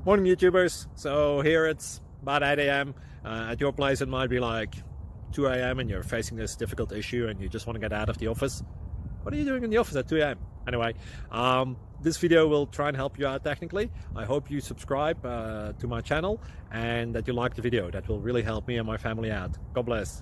Morning YouTubers. So here it's about 8 a.m. At your place it might be like 2 a.m. and you're facing this difficult issue and you just want to get out of the office. What are you doing in the office at 2 a.m.? Anyway, this video will try and help you out technically. I hope you subscribe to my channel and that you like the video. That will really help me and my family out. God bless.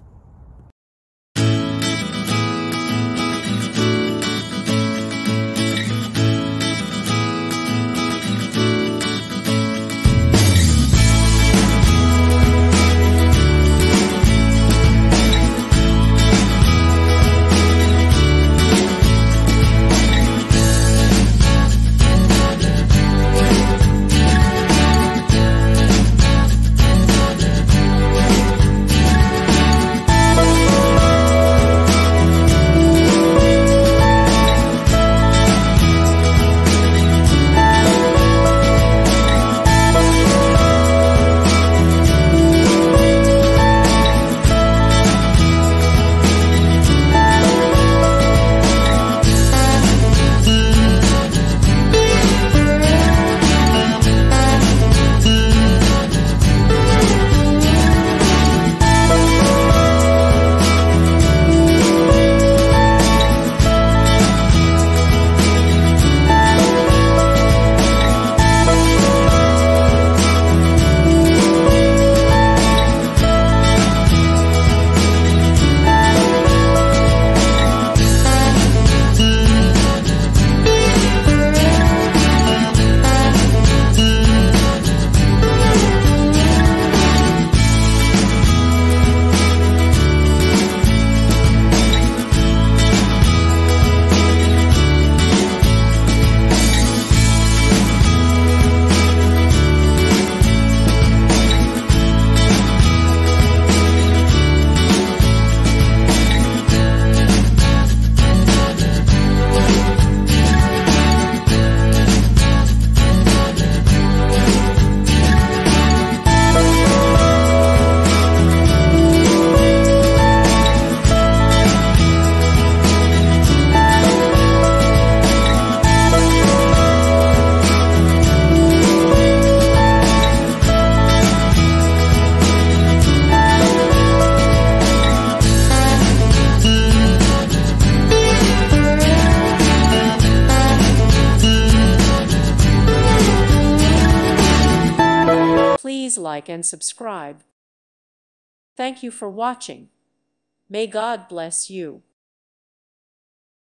Please like and subscribe. Thank you for watching. May God bless you.